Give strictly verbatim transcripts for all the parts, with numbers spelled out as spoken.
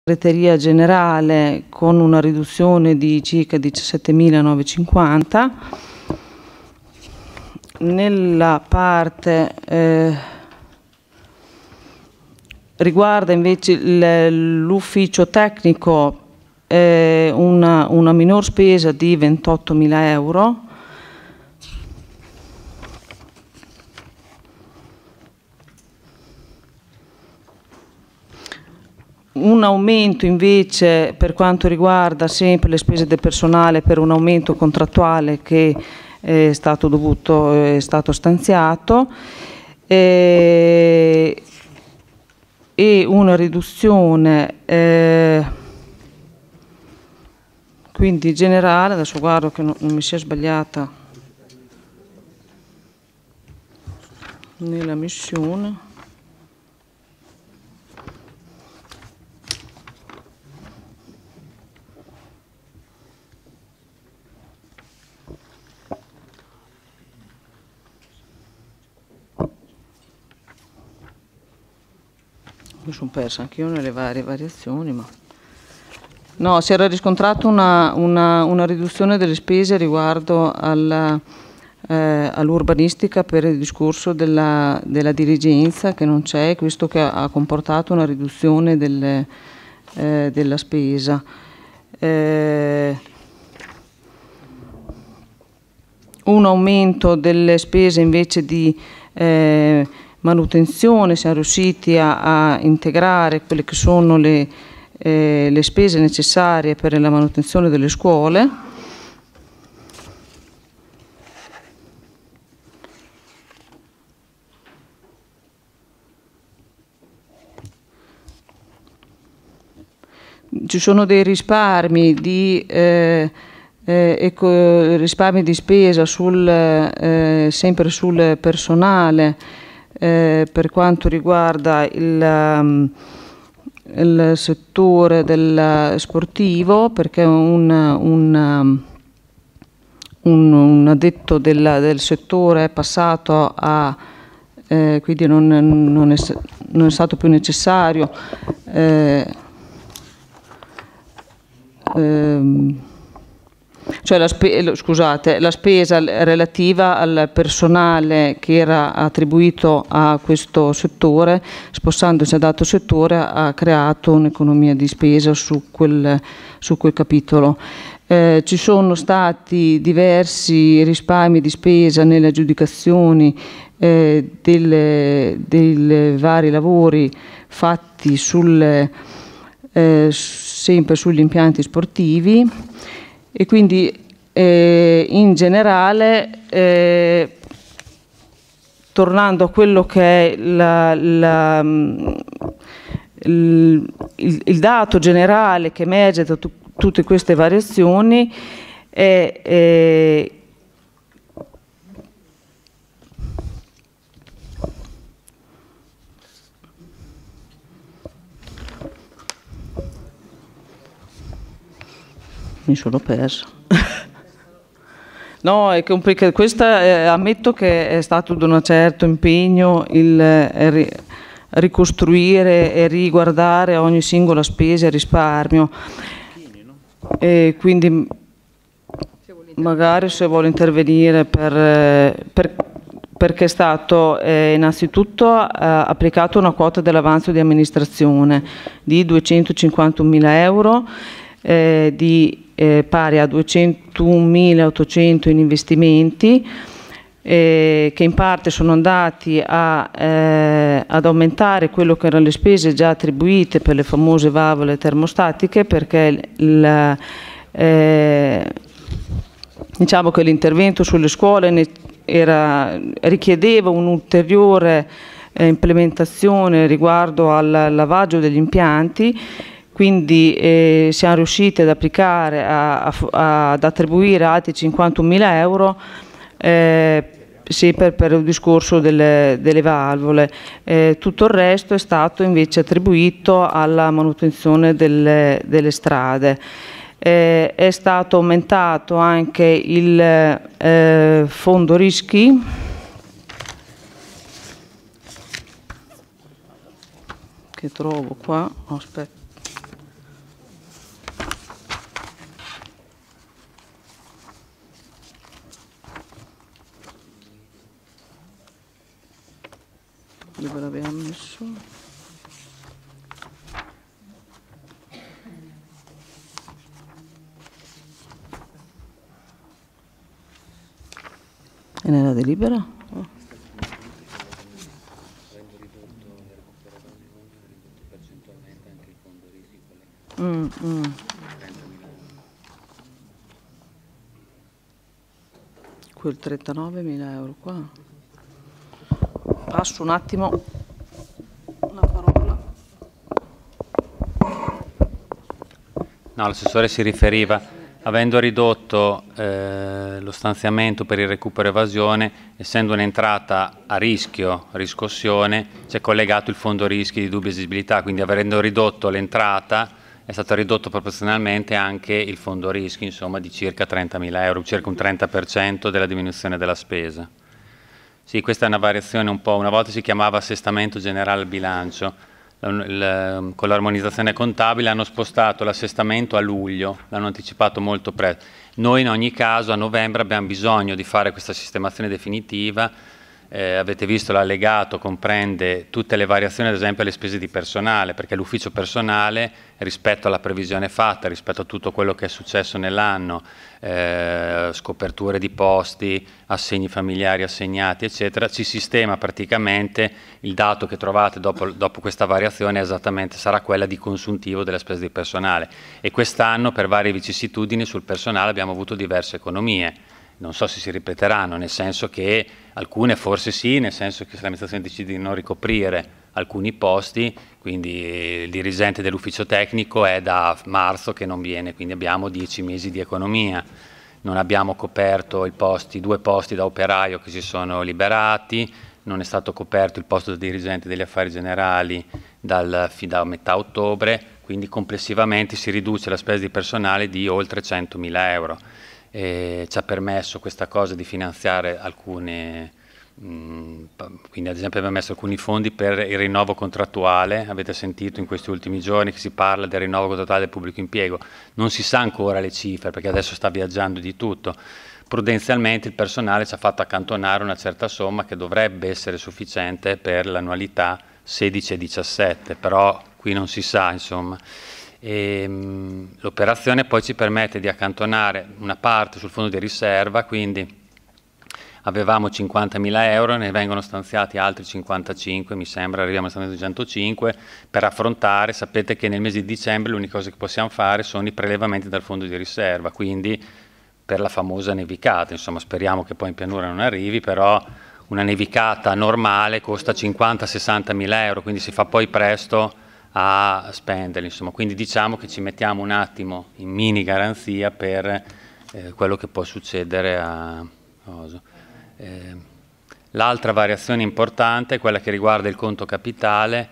segreteria generale con una riduzione di circa diciassettemilanovecentocinquanta. Nella parte eh, riguarda invece l'ufficio tecnico eh, una, una minor spesa di ventottomila euro. Un aumento invece per quanto riguarda sempre le spese del personale per un aumento contrattuale che è stato dovuto, è stato stanziato, e, e una riduzione eh, quindi generale, adesso guardo che non, non mi sia sbagliata nella missione. Mi sono persa anch'io nelle varie variazioni, ma no, si era riscontrata una, una, una riduzione delle spese riguardo alla, eh, all'urbanistica per il discorso della, della dirigenza che non c'è, questo che ha, ha comportato una riduzione delle, eh, della spesa. Eh, un aumento delle spese invece di eh, manutenzione, siamo riusciti a, a integrare quelle che sono le, eh, le spese necessarie per la manutenzione delle scuole. Ci sono dei risparmi di, eh, eh, eco, risparmi di spesa sul, eh, sempre sul personale. Eh, per quanto riguarda il, um, il settore del sportivo, perché un, un, um, un, un addetto del, del settore è passato a, eh, quindi non, non, è, non è stato più necessario eh, ehm, cioè la, spe scusate, la spesa relativa al personale che era attribuito a questo settore, spostandosi ad altro settore, ha creato un'economia di spesa su quel, su quel capitolo. Eh, ci sono stati diversi risparmi di spesa nelle aggiudicazioni eh, delle, dei vari lavori fatti sul, eh, sempre sugli impianti sportivi. E quindi eh, in generale, eh, tornando a quello che è la, la, il, il, il dato generale che emerge da tu, tutte queste variazioni, è, è mi sono persa. No, è complicato. Questa eh, ammetto che è stato di un certo impegno il eh, ricostruire e riguardare ogni singola spesa e risparmio. E quindi magari se vuole intervenire per, per, perché è stato eh, innanzitutto eh, applicato una quota dell'avanzo di amministrazione di duecentocinquantamila euro, eh, di Eh, pari a duecentomilaottocento in investimenti eh, che in parte sono andati a, eh, ad aumentare quello che erano le spese già attribuite per le famose valvole termostatiche, perché il, eh, diciamo che l'intervento sulle scuole ne era, richiedeva un'ulteriore eh, implementazione riguardo al lavaggio degli impianti. Quindi eh, siamo riusciti ad applicare, a, a, ad attribuire altri cinquantamila euro eh, sempre per il discorso delle, delle valvole. Eh, tutto il resto è stato invece attribuito alla manutenzione delle, delle strade. Eh, è stato aumentato anche il eh, fondo rischi, che trovo qua, aspetta. delibera abbiamo messo? E nella delibera? Oh. Mm, mm. Quel trentanovemila euro qua. Passo un attimo la parola. No, l'assessore si riferiva, avendo ridotto eh, lo stanziamento per il recupero evasione, essendo un'entrata a rischio, riscossione, c'è collegato il fondo rischi di dubbia esigibilità, quindi avendo ridotto l'entrata è stato ridotto proporzionalmente anche il fondo rischi, insomma, di circa trentamila euro, circa un trenta per cento della diminuzione della spesa. Sì, questa è una variazione un po', una volta si chiamava assestamento generale bilancio, il, con l'armonizzazione contabile hanno spostato l'assestamento a luglio, l'hanno anticipato molto presto. Noi in ogni caso a novembre abbiamo bisogno di fare questa sistemazione definitiva. Eh, avete visto l'allegato comprende tutte le variazioni, ad esempio alle spese di personale, perché l'ufficio personale rispetto alla previsione fatta, rispetto a tutto quello che è successo nell'anno, eh, scoperture di posti, assegni familiari assegnati, eccetera, ci sistema praticamente il dato che trovate dopo, dopo questa variazione esattamente sarà quella di consuntivo delle spese di personale. E quest'anno per varie vicissitudini sul personale abbiamo avuto diverse economie. Non so se si ripeteranno, nel senso che alcune forse sì, nel senso che se l'amministrazione decide di non ricoprire alcuni posti, quindi il dirigente dell'ufficio tecnico è da marzo che non viene, quindi abbiamo dieci mesi di economia. Non abbiamo coperto i posti, due posti da operaio che si sono liberati, non è stato coperto il posto del dirigente degli affari generali dal, da metà ottobre, quindi complessivamente si riduce la spesa di personale di oltre centomila euro. E ci ha permesso questa cosa di finanziare alcune, mh, quindi ad esempio abbiamo messo alcuni fondi per il rinnovo contrattuale. Avete sentito in questi ultimi giorni che si parla del rinnovo contrattuale del pubblico impiego, non si sa ancora le cifre perché adesso sta viaggiando di tutto. Prudenzialmente il personale ci ha fatto accantonare una certa somma che dovrebbe essere sufficiente per l'annualità sedici e diciassette, però qui non si sa, insomma. L'operazione poi ci permette di accantonare una parte sul fondo di riserva, quindi avevamo cinquantamila euro, ne vengono stanziati altri cinquantacinque, mi sembra, arriviamo a stanziamento di centocinque, per affrontare. Sapete che nel mese di dicembre l'unica cosa che possiamo fare sono i prelevamenti dal fondo di riserva, quindi per la famosa nevicata, insomma speriamo che poi in pianura non arrivi, però una nevicata normale costa cinquanta sessanta mila euro, quindi si fa poi presto a spenderli, insomma. Quindi diciamo che ci mettiamo un attimo in mini garanzia per eh, quello che può succedere a Oso. Eh, l'altra variazione importante è quella che riguarda il conto capitale,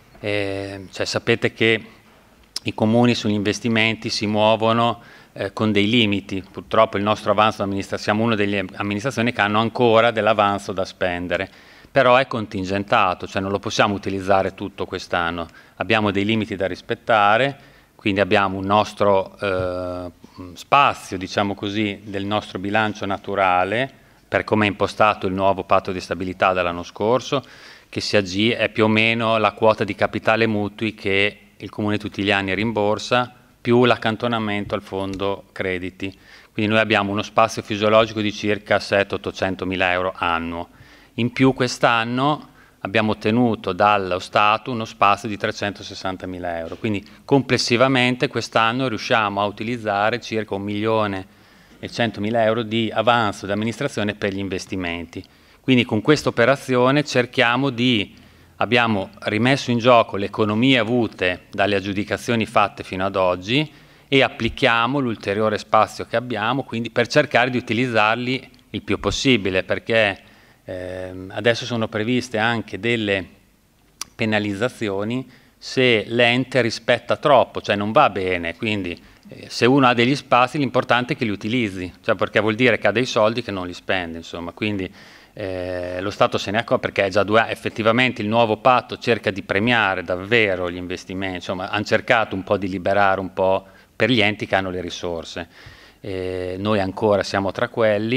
eh, cioè sapete che i comuni sugli investimenti si muovono eh, con dei limiti. Purtroppo il nostro avanzo siamo una delle amministrazioni che hanno ancora dell'avanzo da spendere, però è contingentato, cioè non lo possiamo utilizzare tutto quest'anno. Abbiamo dei limiti da rispettare, quindi abbiamo un nostro eh, spazio, diciamo così, del nostro bilancio naturale, per come è impostato il nuovo patto di stabilità dell'anno scorso, che si agì, è più o meno la quota di capitale mutui che il Comune tutti gli anni rimborsa, più l'accantonamento al fondo crediti. Quindi noi abbiamo uno spazio fisiologico di circa settecento ottocento mila euro annuo. In più quest'anno abbiamo ottenuto dallo Stato uno spazio di trecentosessanta mila euro, quindi complessivamente quest'anno riusciamo a utilizzare circa un milione e centomila euro di avanzo di amministrazione per gli investimenti. Quindi con questa operazione cerchiamo di, abbiamo rimesso in gioco le economie avute dalle aggiudicazioni fatte fino ad oggi e applichiamo l'ulteriore spazio che abbiamo, quindi per cercare di utilizzarli il più possibile, perché Eh, adesso sono previste anche delle penalizzazioni se l'ente rispetta troppo, cioè non va bene, quindi eh, se uno ha degli spazi l'importante è che li utilizzi, cioè perché vuol dire che ha dei soldi che non li spende, insomma, quindi eh, lo Stato se ne accorge perché è già due anni, effettivamente il nuovo patto cerca di premiare davvero gli investimenti, insomma hanno cercato un po' di liberare un po' per gli enti che hanno le risorse, eh, noi ancora siamo tra quelli.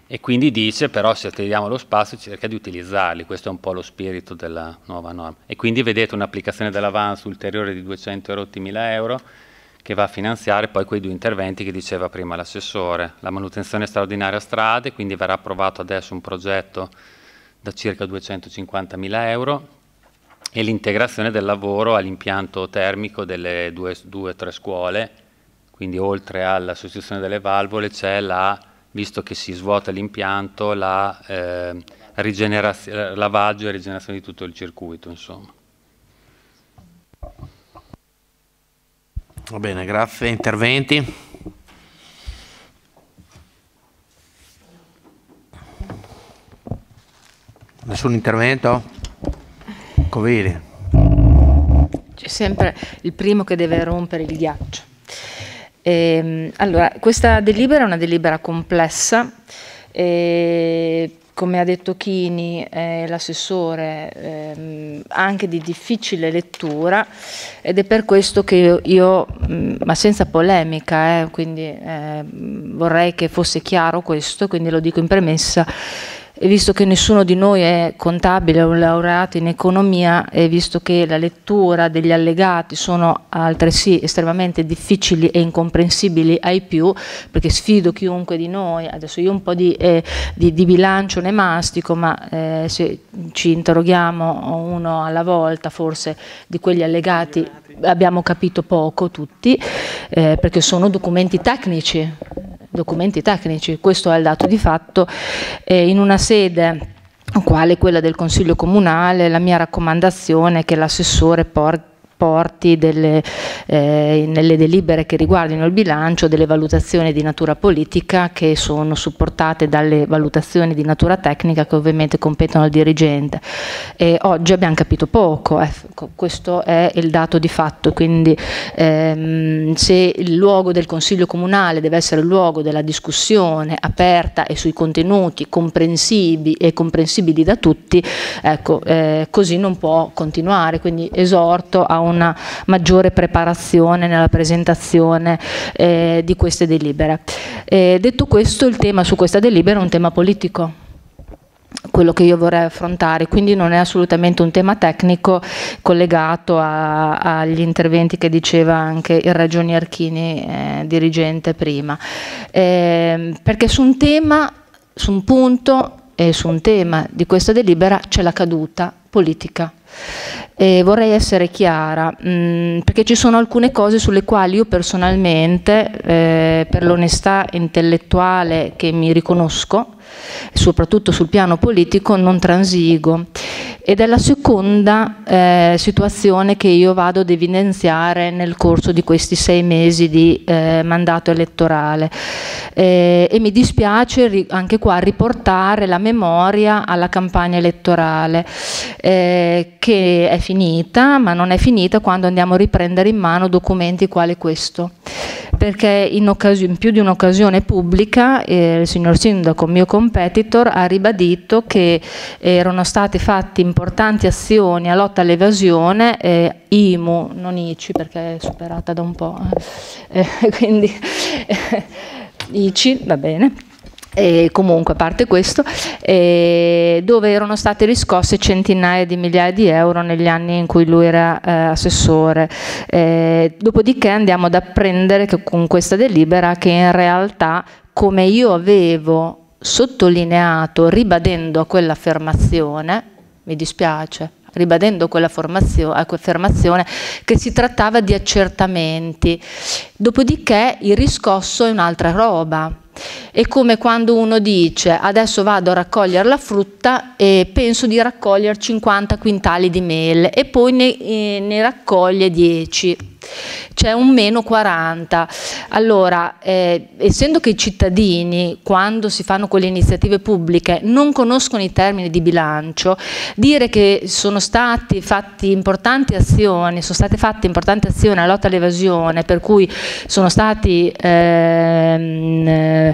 e quindi dice però se ti diamo lo spazio cerca di utilizzarli, questo è un po' lo spirito della nuova norma. E quindi vedete un'applicazione dell'avance ulteriore di duecentomila euro che va a finanziare poi quei due interventi che diceva prima l'assessore, la manutenzione straordinaria strade, quindi verrà approvato adesso un progetto da circa duecentocinquantamila euro, e l'integrazione del lavoro all'impianto termico delle due o tre scuole, quindi oltre alla sostituzione delle valvole c'è la, visto che si svuota l'impianto, la eh, rigenerazione, lavaggio e rigenerazione di tutto il circuito, insomma. Va bene, grazie. Interventi? Nessun intervento? Covili. C'è sempre il primo che deve rompere il ghiaccio. E, allora, questa delibera è una delibera complessa, e, come ha detto Chini, eh, l'assessore, ehm, anche di difficile lettura, ed è per questo che io, io mh, ma senza polemica, eh, quindi eh, vorrei che fosse chiaro questo, quindi lo dico in premessa, e visto che nessuno di noi è contabile o laureato in economia, e visto che la lettura degli allegati sono altresì estremamente difficili e incomprensibili ai più, perché sfido chiunque di noi, adesso io un po' di, eh, di, di bilancio ne mastico, ma eh, se ci interroghiamo uno alla volta forse di quegli allegati abbiamo capito poco tutti, eh, perché sono documenti tecnici, documenti tecnici, questo è il dato di fatto. Eh, in una sede quale quella del Consiglio Comunale, la mia raccomandazione è che l'assessore porti porti delle, eh, nelle delibere che riguardino il bilancio delle valutazioni di natura politica che sono supportate dalle valutazioni di natura tecnica che ovviamente competono al dirigente. E oggi abbiamo capito poco, eh, questo è il dato di fatto, quindi ehm, se il luogo del Consiglio Comunale deve essere il luogo della discussione aperta e sui contenuti comprensibili e comprensibili da tutti, ecco, eh, così non può continuare, quindi esorto a un una maggiore preparazione nella presentazione eh, di queste delibere. Eh, detto questo, il tema su questa delibera è un tema politico, quello che io vorrei affrontare, quindi non è assolutamente un tema tecnico collegato a, agli interventi che diceva anche il ragionier Chini, eh, dirigente prima, eh, perché su un tema, su un punto e su un tema di questa delibera c'è la caduta politica. E vorrei essere chiara, mh, perché ci sono alcune cose sulle quali io personalmente, eh, per l'onestà intellettuale che mi riconosco, soprattutto sul piano politico, non transigo. Ed è la seconda eh, situazione che io vado ad evidenziare nel corso di questi sei mesi di eh, mandato elettorale. Eh, e mi dispiace anche qua riportare la memoria alla campagna elettorale, eh, che è finita, ma non è finita quando andiamo a riprendere in mano documenti quali questo. Perché in, in più di un'occasione pubblica eh, il signor Sindaco, mio competitor, ha ribadito che erano state fatte importanti azioni a lotta all'evasione, eh, I M U, non I C I perché è superata da un po', eh, quindi eh, I C I, va bene. E comunque a parte questo, eh, dove erano state riscosse centinaia di migliaia di euro negli anni in cui lui era eh, assessore. Eh, dopodiché andiamo ad apprendere che con questa delibera che in realtà, come io avevo sottolineato ribadendo quell'affermazione, mi dispiace, ribadendo quell'affermazione, che si trattava di accertamenti. Dopodiché il riscosso è un'altra roba. È come quando uno dice adesso vado a raccogliere la frutta e penso di raccogliere cinquanta quintali di mele e poi ne, eh, ne raccoglie dieci. C'è un meno quaranta. Allora, eh, essendo che i cittadini, quando si fanno quelle iniziative pubbliche, non conoscono i termini di bilancio, dire che sono stati fatti importanti azioni, sono state fatte importanti azioni alla lotta all'evasione, per cui sono stati ehm,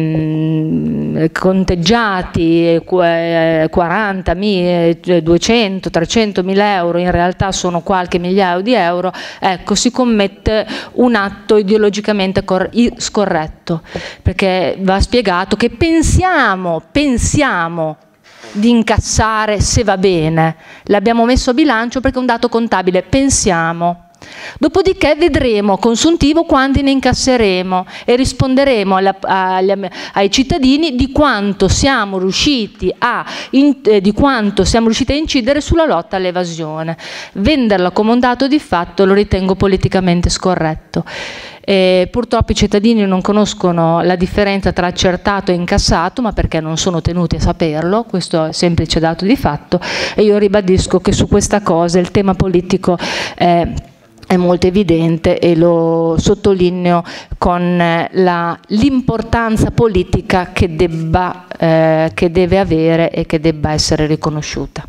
ehm, conteggiati quaranta, duecento, trecento mila euro, in realtà sono qualche migliaio di euro, ecco, si commette un atto ideologicamente scorretto, perché va spiegato che pensiamo, pensiamo di incassare se va bene, l'abbiamo messo a bilancio perché è un dato contabile, pensiamo. Dopodiché vedremo consuntivo quanti ne incasseremo e risponderemo alla, agli, ai cittadini di quanto siamo riusciti a, in, eh, di quanto siamo riusciti a incidere sulla lotta all'evasione. Venderla come un dato di fatto lo ritengo politicamente scorretto. Eh, purtroppo i cittadini non conoscono la differenza tra accertato e incassato, ma perché non sono tenuti a saperlo, questo è semplice dato di fatto, e io ribadisco che su questa cosa il tema politico eh, è molto evidente e lo sottolineo con l'importanza politica che, debba, eh, che deve avere e che debba essere riconosciuta.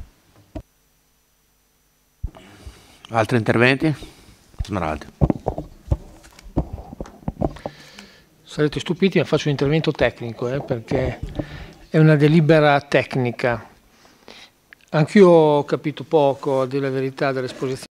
Altri interventi? Smeraldi. Sarete stupiti, ma faccio un intervento tecnico, eh, perché è una delibera tecnica. Anch'io ho capito poco, a dire la verità, dell'esposizione.